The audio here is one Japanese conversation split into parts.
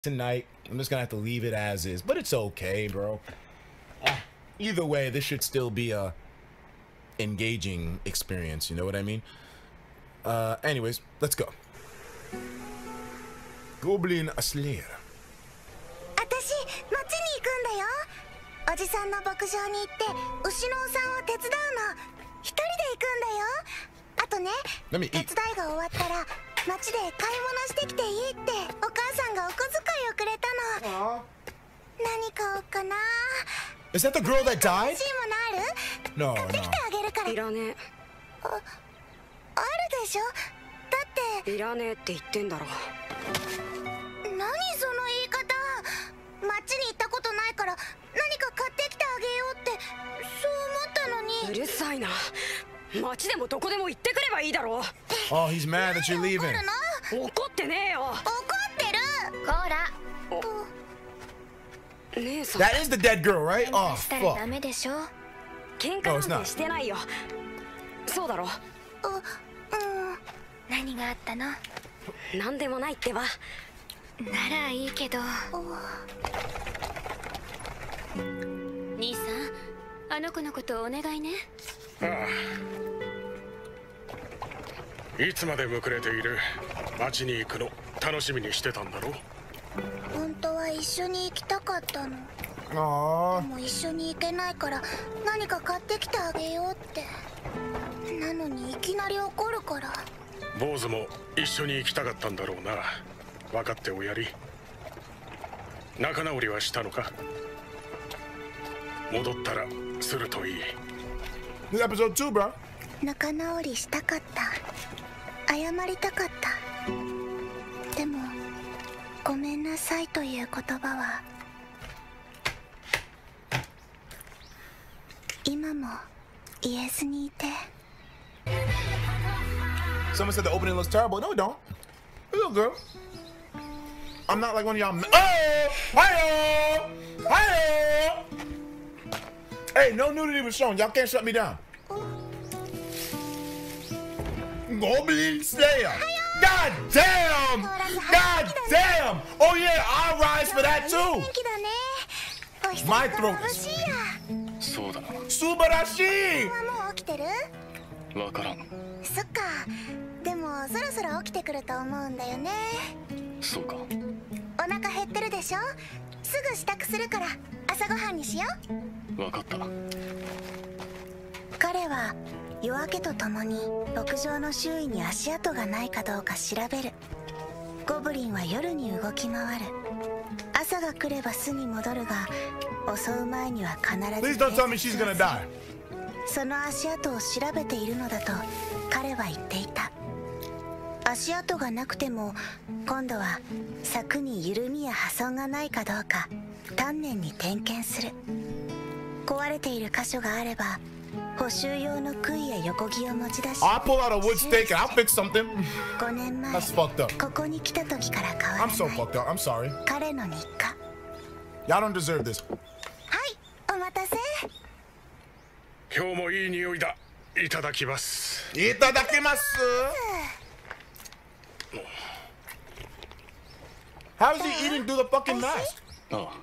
tonight. I'm just gonna have to leave it as is, but it's okay, bro. Either way, this should still be a engaging experience, you know what I mean? Anyways, let's go. Goblin Slayer. 私、町に行くんだよ。おじさんの牧場に行って牛のお産を手伝うの。一人で行くんだよ。あとね、手伝いが終わったら町で買い物してきていいってお母さんがお小遣いをくれたの。何買おうかな。 Is that the girl that died? 欲しいものある？ No, 買ってきてあげるから。 いらねえ。 あるでしょ。だっていらねえって言ってんだろ。 何その言い方。町に行ったことないから何か買ってきてあげようってそう思ったのに。 うるさいな。町でもどこでも行ってくればいいだろう。 Oh, he's mad that you're leaving. 怒ってねえよ。 怒ってる。こら。 姉さん。 That is the dead girl, right? Oh, したら fuck. ダメでしょ。 喧嘩なんてしてないよ。そうだろ。 何があったの？ なんでもないってば。 ならいいけど。兄さん、あの子のことお願いね。 ああ、いつまでむくれている。町に行くの楽しみにしてたんだろ。 本当は一緒に行きたかったの。 Aww. でも一緒に行けないから何か買ってきてあげようって。なのにいきなり怒るから。 坊主も一緒に行きたかったんだろうな。分かっておやり。仲直りはしたのか。戻ったらするといい。 This episode 2, bro. 仲直りしたかった。謝りたかった。でもごめんなさいという言葉は今も言えずにいて。 Someone said the opening looks terrible. No, it don't. It looks good. I'm not like one of y'all. Oh! Hi-yo! Hi-yo! Hey, no nudity was shown. Y'all can't shut me down. Goblin Slayer. God damn! God damn! Oh yeah, I'll rise for that too. My throat is そうだな。 Subarashi! もう起きてる？ わからん。 そっか。でもそろそろ起きてくると思うんだよね。 そうか。 お腹減ってるでしょ？すぐ支度するから朝ごはんにしよう。 わかった。 彼は夜明けとともに牧場の周囲に足跡がないかどうか調べる。ゴブリンは夜に動き回る。朝が来れば巣に戻るが襲う前には必ず Please don't tell me she's gonna die. その足跡を調べているのだと彼は言っていた。足跡がなくても今度は柵に緩みや破損がないかどうか丹念に点検する。壊れている箇所があれば補修用の杭や横木を持ち出し I'll pull out a wood stake and I'll fix something. 5年前 That's fucked up. ここに来た時から変わら I'm ない so fucked up. I'm sorry. 彼の日課。 Y'all don't deserve this. はいお待たせ。 今日もいい匂いだ。いただきます。 Itadakimasu. How is he eating through the fucking mask? ああ。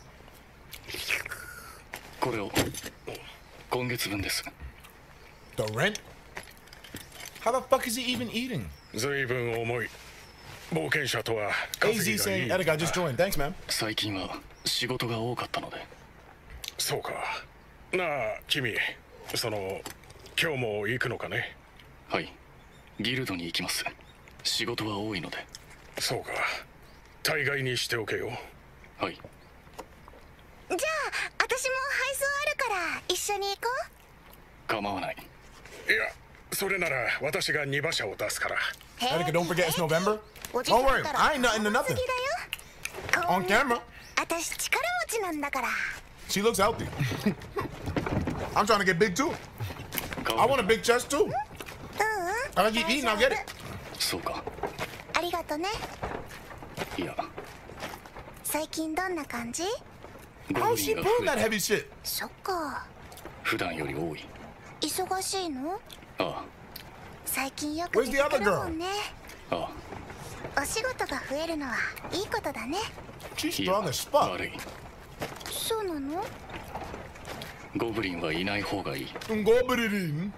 これを今月分です。 The rent? How the fuck is he even eating? ずいぶん重い。冒険者とは稼 AZ ぎがい saying い。 Edgar just joined. Thanks, man. 最近は仕事が多かったので。そうか。なあ君、今日も行くのかね。はい。ギルドに行きます。仕事は多いので。そうか。大概にしておけよ。はい。 じゃあ私も配送あるから一緒に行こう。 構わない。いや、それなら私が2馬車を出すから。 Edgar, don't forget it's November. おじさ Don't ん worry, ったら I ain't nothing to 好 nothing. きだよ。 On camera. 私力持ちなんだから。 She looks healthy. I'm trying to get big too. I want a big chest too. I keep eating, I'll get it. そうか。 ありがとね。 いや。 最近どんな感じ？ How's she pulling that heavy shit? そっか。 普段より多い。 忙しいの？ ああ。 最近よく Where's 出 the てく other るも girl? んね。 ああ。 お仕事が増えるのはいいことだね。 She's strong as fuck. 悪い。 そうなの？ ゴブリンはいない方がいい。 ゴブリン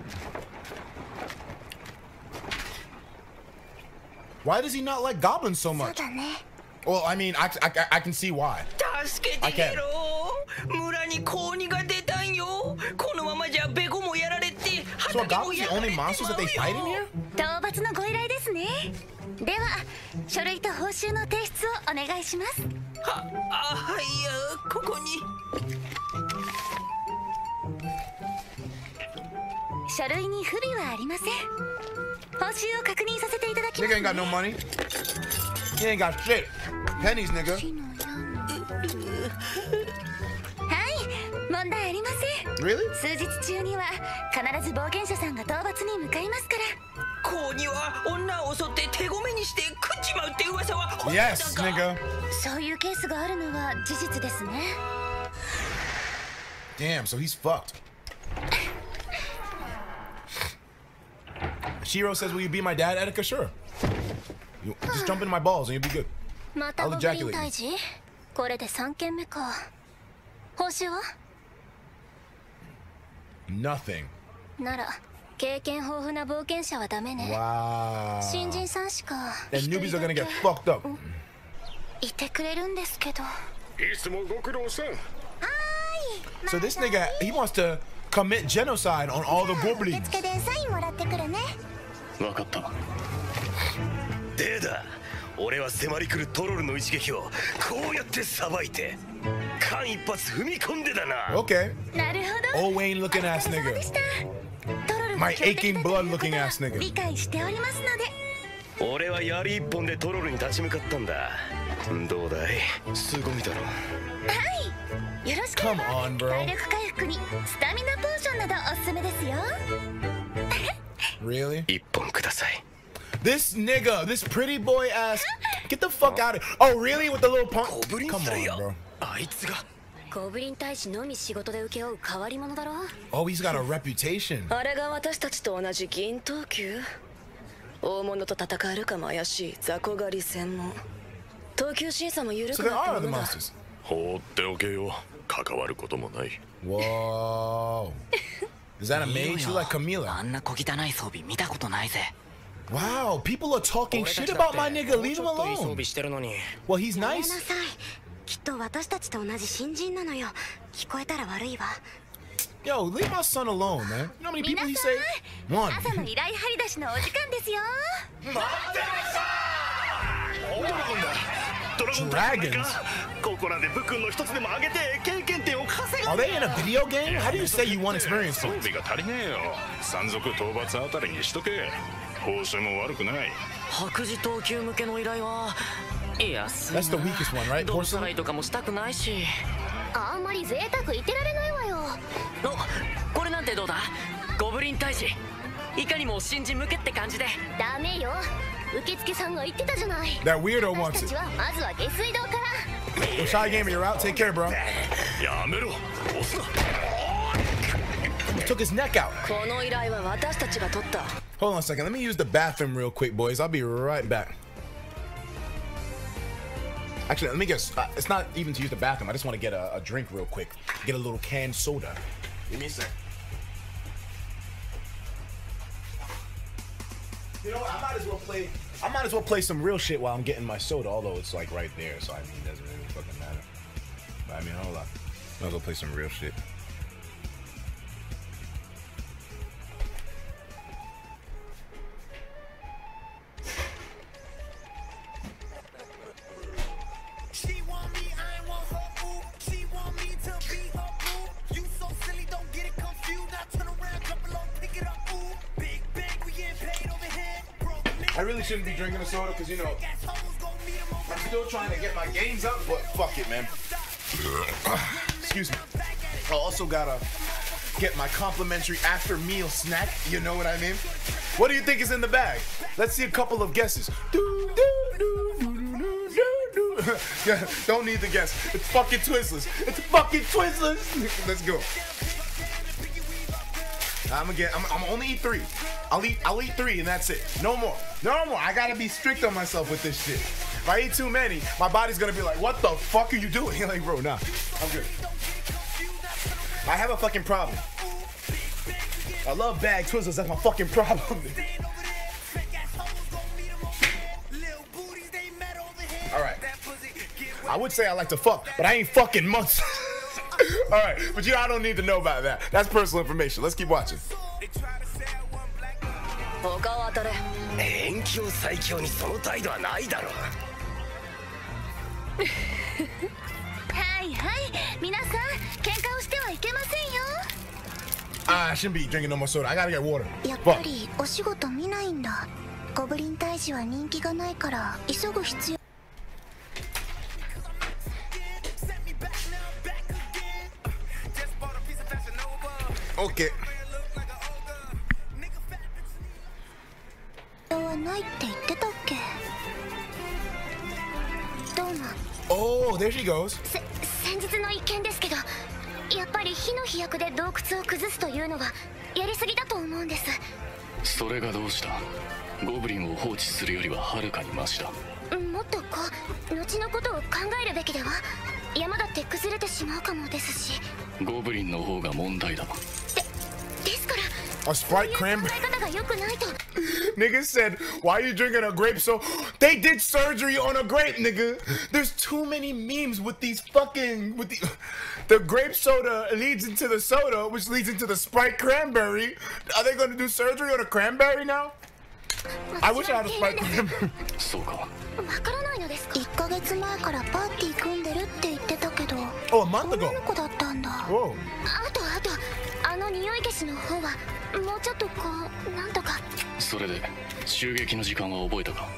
Why does he not like goblins so そう much? だね。 Well, I mean, I can see why. 助けてゲロー。村に高2が出たんよ。このままじゃベゴもやられて So are 畑も goblins や the られ only て monsters that they fight in here? 討伐のご依頼ですね。では書類と報酬の提出をお願いします。 はいここに。 書類に不備はありません。報酬を確認させていただきます Nigga ain't got no money. He ain't got shit. Pennies, nigga. はい問題ありません。 Really? 数日中には必ず冒険者さんが討伐に向かいますから。 高2は女を襲って手ごめにして食っちまうって噂は本当だ Yes, か。 nigga. そういうケースがあるのは事実ですね。 Damn, so he's fucked. Shiro says, will you be my dad? Etika, sure. You, just jump into my balls and you'll be good. またゴブリン退治？これで3件目か。報酬は？ Nothing. なら経験豊富な冒険者はダメね。 Wow. 新人さんしか And newbies are gonna get fucked up. いてくれるんですけど。 いつもご苦労さん。 So this nigga, he wants to commit genocide on all the 受 goblins. 付でサインもらってくるね。 分かった。 でだ、俺は迫り来るトロルの一撃をこうやってさばいて間一髪踏み込んでだな。 Okay. なるほど。 Old Wayne looking ass お疲れ様 nigga. でした。トロルが My 強敵 aching だ blood ということ looking は ass nigga. 理解しておりますので。 俺は槍一本でトロルに立ち向かったんだ。どうだい、すごみだろ。 はい。よろしければ Come on, bro. 体力回復にスタミナポーションなどおすすめですよ。 Really? 一本ください。 This nigga, this pretty boy ass. Get the fuck out of here. Oh, really? With the little punk? ゴブリン Come スレイ on, ヤ bro. ー、あいつが。 ゴブリン大使のみ仕事で請け負う変わり者だろ。 Oh, he's got a reputation. あれが私たちと同じ銀等級。大物と戦えるかも怪しい雑魚狩り専門。等級審査も緩 So く there なって are も other のだ。 monsters. 放っておけよ。関わることもない。 Whoa. Is that a mage? You like Camila? あんな小汚い装備見たことないぜ。 Wow, people are talking shit about my nigga. Leave him いい装 alone. 備してるのに。 Well, he's ごめん nice. なさい。きっと私たちと同じ新人なのよ。聞こえたら悪いわ。 Yo, leave my son alone, man. You know how many 皆 people さ he ん、 saved? One. 朝の依頼張り出しのお時間ですよ。 ドラゴン Dragons. ここらで武君の一つでも上げて経験点を稼 Are they in a video game? How do you say you want experience 装 points? 備が足りねえよ。山賊討伐あたりにしとけ。報酬も悪くない。 白磁等級向けの依頼は安い That's the weakest one, right? ドブさら Porcelain? いとかもしたくないし。 あんまり贅沢言ってられないわよ。 お、これなんてどうだ。ゴブリン大使、いかにも新人向けって感じで。 ダメよ。受付さんが言ってたじゃない。 That weirdo 私 wants た it. ちはまずは下水道から。 Well, Shy Gamer, you're out. Take care, bro. やめろ。押すな。 Took his neck out. この依頼は私たちが取った。 Hold on a second. Let me use the bathroom real quick, boys. I'll be right back. Actually, let me guess. It's not even to use the bathroom. I just want to get a drink real quick. Get a little canned soda. Give me a sec. You know what? I might as well play some real shit while I'm getting my soda, although it's like right there, so I mean it doesn't really fucking matter. But I mean, hold on. I'll go play some real shit. She want me, I want her, ooh. She want me to be her boo. You so silly, don't get it confused. Now turn around, drop it low, pick it up, ooh. Big bang, we getting paid over here. Broke nigga, I really shouldn't be drinking a soda because, you know, assholes gon' meet 'em over I'm still trying to get my gains up, but fuck it, man. Excuse me. I also gotta get my complimentary after meal snack. You know what I mean? What do you think is in the bag? Let's see a couple of guesses. Yeah, don't need to guess. It's fucking Twizzlers. It's fucking Twizzlers. Let's go. I'm only eat 3. I'll eat 3 and that's it. No more. No more. I gotta be strict on myself with this shit. If I eat too many, my body's gonna be like, what the fuck are you doing? You're like, bro, nah, I'm good. I have a fucking problem. I love bag Twizzlers, that's my fucking problem. Alright. I would say I like to fuck, but I ain't fucking months. Alright, but I don't need to know about that. That's personal information. Let's keep watching. 他を当たれ。 遠鏡最強にその態度はないだろう。 はいはい、皆さん喧嘩をしてはいけませんよ。 I shouldn't be drinking no more soda. I gotta get water. やっぱりお仕事見ないんだ。ゴブリン退治は人気がないから急ぐ必要。 Okay. はないって言ってたっけ？どうも。 Oh, there she goes. 先日の一件ですけど、やっぱり火の飛躍で洞窟を崩すというのはやりすぎだと思うんです。 それがどうした？ゴブリンを放置するよりははるかにマシだ。 もっと後のことを考えるべきでは。山だって崩れてしまうかもですし。 ゴブリンの方が問題だ。 ですから。 A Sprite cranberry. 考え方が良くないと。 Nigga said, why are you drinking a grape soda? They did surgery on a grape, nigga. There's too many memes with these fucking, the grape soda leads into the soda, which leads into the Sprite cranberry. Are they gonna do surgery on a cranberry now? I wish I had a Sprite cranberry. そうか。 わからないのですか。1ヶ月前からパーティー組んでるって言ってたけど。 Oh, a month ago. 女の子だったんだ。 Whoa. あとあの匂い消しの方はもうちょっとなんとか。 それで襲撃の時間は覚えたか？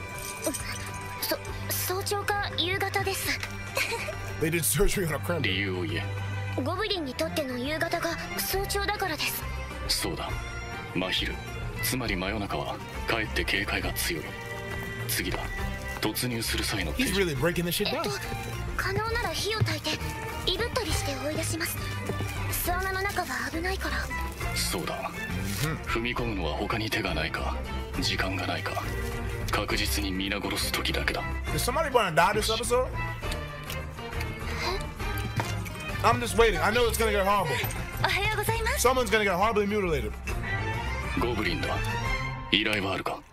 早朝か夕方です。 They did surgery on a cranberry. 理由を言え。 ゴブリンにとっての夕方が早朝だからです。 そうだ。真昼、つまり真夜中はかえって警戒が強い。次だ。突入する際の。 He's really breaking this shit down. 可能なら火を焚いていぶったりして追い出します。巣穴の中は危ないから。 そうだ。踏み込むのは他に手がないか、時間がないか、確実に皆殺す時だけだ。 Is somebody gonna die this episode? I'm just waiting. I know it's gonna get horrible. おはようございます。 Someone's gonna get horribly mutilated. ゴブリンだ。依頼はあるか？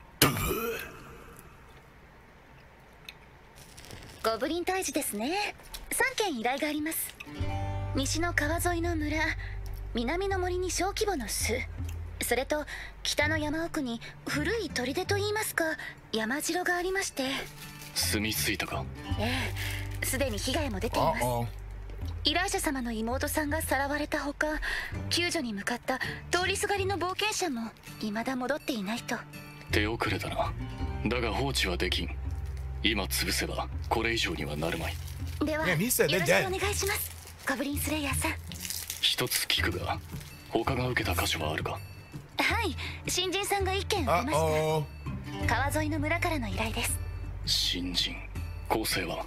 ゴブリン退治ですね。3件依頼があります。西の川沿いの村、南の森に小規模の巣、それと北の山奥に古い砦といいますか山城がありまして。 住み着いたか？ ええ、すでに被害も出ています。依頼者様の妹さんがさらわれたほか、救助に向かった通りすがりの冒険者も未だ戻っていないと。 手遅れだな。だが放置はできん。今潰せばこれ以上にはなるまい。 では、よろしくお願いします、ゴブリンスレイヤーさん。 一つ聞くが、他が受けた箇所はあるか？ はい、新人さんが1件受けました。川沿いの村からの依頼です。 新人、構成は？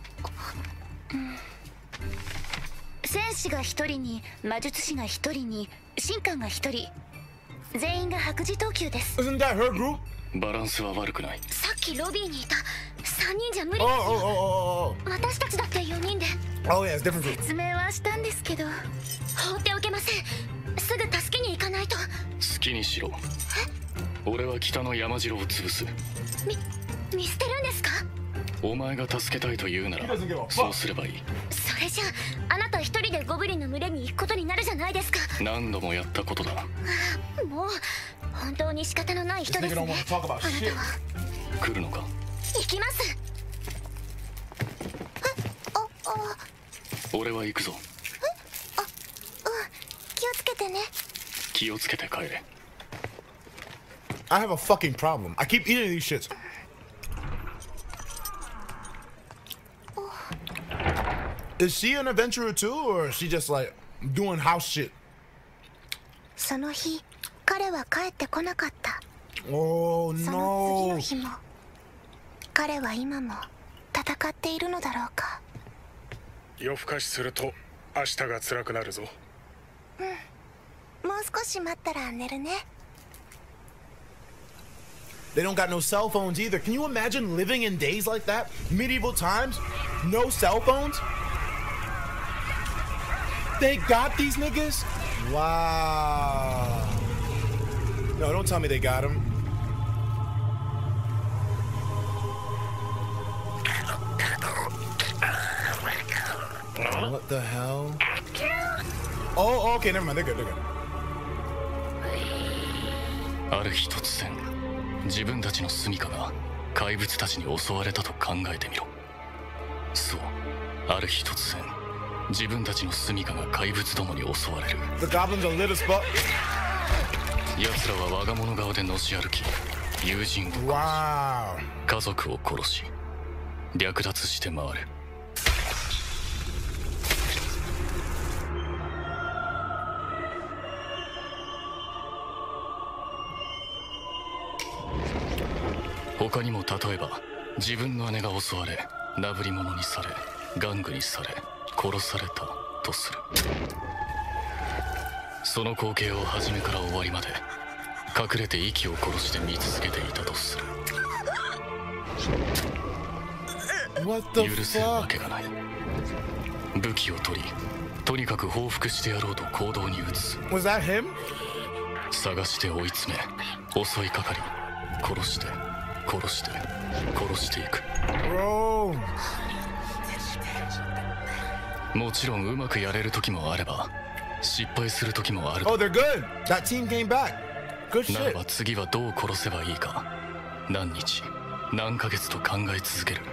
戦士が1人に魔術師が1人に神官が1人、全員が白磁等級です。 Isn't that her group? バランスは悪くない。 さっきロビーにいた3人じゃ無理ですよ。私たちだって4人で。説明はしたんですけど放っておけません。すぐ助けに行かないと。 好きにしろ。俺は北の山城を潰す。 見捨てるんですか？ お前が助けたいと言うならそうすればいい。 それじゃあなた一人でゴブリンの群れに行くことになるじゃないですか。 何度もやったことだ。 もう本当に仕方のない人ですね。あなたは来るのか？ 行きます。 俺は行くぞ。 気をつけてね。 気をつけて帰れ。 I have a fucking problem. I keep eating these shits. Is she an adventurer too, or is she just like doing house shit? その日、彼は帰ってこなかった。 Oh その次 no. の日も、彼は今も戦っているのだろうか。 夜更かしすると明日が辛くなるぞ。 もう少し待ったら寝るね。 They don't got no cell phones either. Can you imagine living in days like that? Medieval times? No cell phones? They got these niggas? Wow. No, don't tell me they got them. What the hell? Oh, okay, never mind. They're good, they're good. ある日突然、自分たちの住処が怪物たちに襲われたと考えてみろ。そう、ある日突然、自分たちの住処が怪物どもに襲われる。 The goblins are lit as fuck. 奴らは我が物顔でのし歩き、友人を殺し、家族を殺し、略奪して回る。他にも例えば自分の姉が襲われなぶり者にされ玩具にされ殺されたとする。その光景を初めから終わりまで隠れて息を殺して見続けていたとする。許せるわけがない。武器を取りとにかく報復してやろうと行動に移す。 Was that him? 探して追い詰め襲いかかり殺して殺して殺していく。もちろんうまくやれる時もあれば失敗する時もある。 Oh, they're good. That team came back. Good shit. ならば次はどう殺せばいいか何日何ヶ月と考え続ける。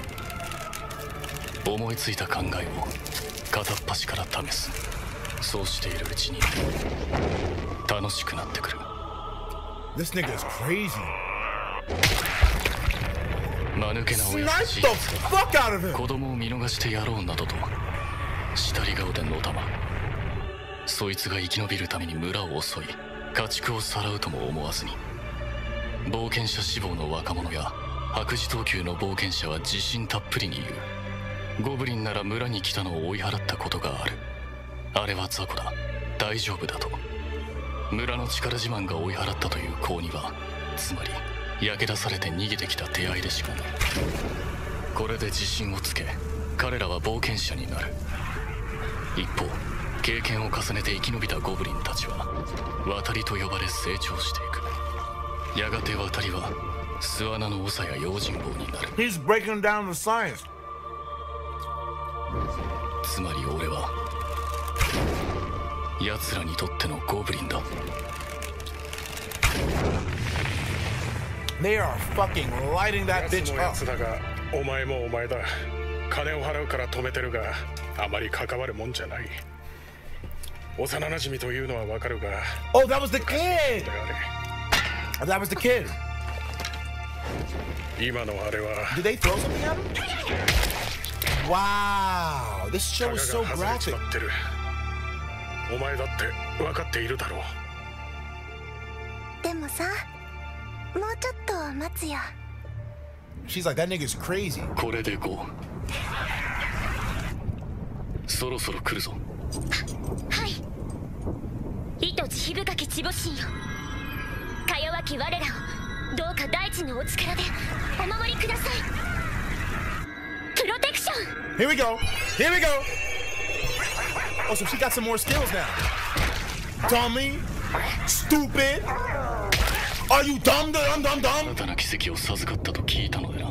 思いついた考えを片っ端から試す。そうしているうちに楽しくなってくる。 This nigga is crazy. 間抜けな親たち子供を見逃してやろうなどとしたり顔でのたま。そいつが生き延びるために村を襲い家畜をさらうとも思わずに、冒険者志望の若者や白磁等級の冒険者は自信たっぷりに言う。ゴブリンなら村に来たのを追い払ったことがある。あれは雑魚だ、大丈夫だと。村の力自慢が追い払ったという高2はつまり焼け出されて逃げてきた手合いでしかない。これで自信をつけ彼らは冒険者になる。一方経験を重ねて生き延びたゴブリンたちは渡りと呼ばれ成長していく。やがて渡りは巣穴の長や用心棒になる。 He's breaking down the science. つまり俺は奴らにとってのゴブリンだ。 They are fucking lighting that bitch up. やつだがお前もお前だ。金を払うから止めてるがあまり関わるもんじゃない。幼馴染というのはわかるが。 Oh, that was the kid. That was the kid. 今のあれは Did they throw something at him? Wow, this show is so graphic. お前だって分かっているだろう。 でもさ、もうちょっと待つよ。 She's like, that nigga's crazy. これで5。そろそろ来るぞ。 はい。糸慈悲深き地母神よ。か弱き我らをどうか大地のお力でお守りください。プロテクション。 Here we go. Here we go. Oh, so she got some more skills now. Dummy. Stupid. Are you dumb, dumb, dumb, dumb? 新たな奇跡を授かったと聞いたのでな。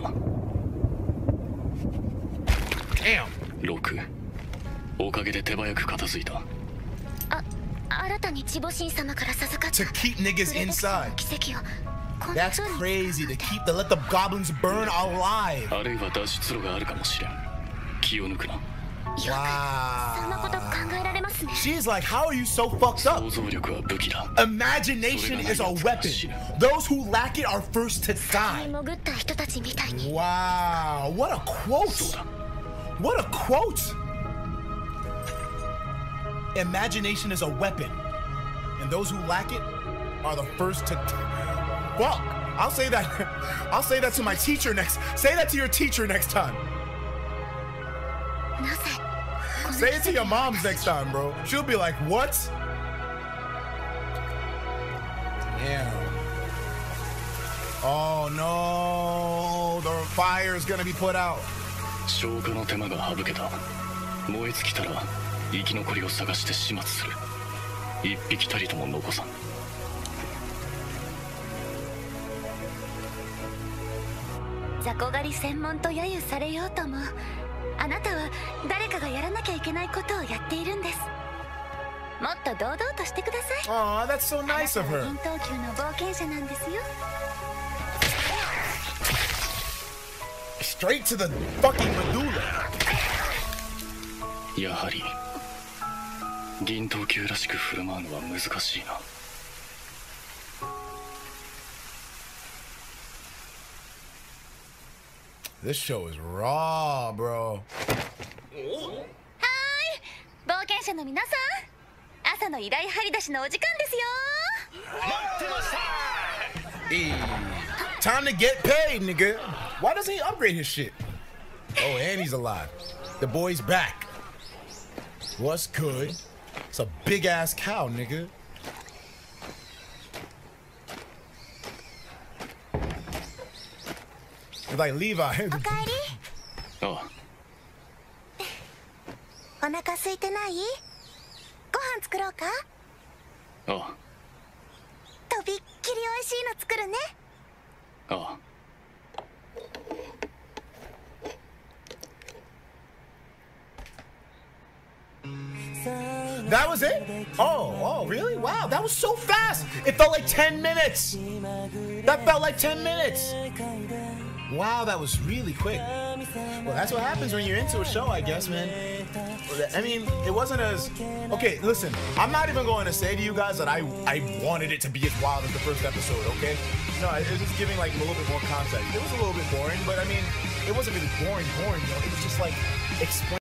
Damn. 6。おかげで手早く片付いた。 新たに地母神様から授かった To keep niggas inside. 奇跡を That's crazy. To keep let the goblins burn alive. あるいは脱出路があるかもしれん。気を抜くな。 Wow. She's like, how are you so fucked up? Imagination is a weapon. Those who lack it are first to die. Wow, what a quote. What a quote. Imagination is a weapon. And those who lack it are the first to die. Fuck. I'll say that. I'll say that to my teacher next. Say that to your teacher next time. Say it to your moms next time, bro. She'll be like, what? Damn. Oh no, the fire is gonna be put out. 消火の手間が省けた。燃え尽きたら生き残りを探して始末する。一匹たりとも残さん。 雑魚狩り専門と揶揄されようとも、あなたは誰かがやらなきゃいけないことをやっているんです。もっと堂々としてください。 Aw, that's so nice of her. 銀等級の冒険者なんですよ。 Straight to the fucking medulla. やはり銀等級らしく振る舞うのは難しいな。 This show is raw, bro. はーい、冒険者の皆さん、朝の依頼張り出しのお時間ですよ。 待ってました。 Hey, time to get paid, nigga. Why doesn't he upgrade his shit? Oh, and he's alive. The boy's back. What's good? It's a big ass cow, nigga. It's like Levi. おかえり。 あお腹空いてない？ご飯作ろうか？ あ、あとびっきり美味しいの作るね。 あ、ああ。 That was it? Oh, really? Wow, that was so fast. It felt like 10 minutes. That felt like 10 minutes. Wow, that was really quick. Well, that's what happens when you're into a show, I guess, man. I mean, it wasn't as... Okay, listen, I'm not even going to say to you guys that I wanted it to be as wild as the first episode, okay? No, it was just giving, like, a little bit more context. It was a little bit boring, but, I mean, it wasn't really boring, you know? It was just, like, explain.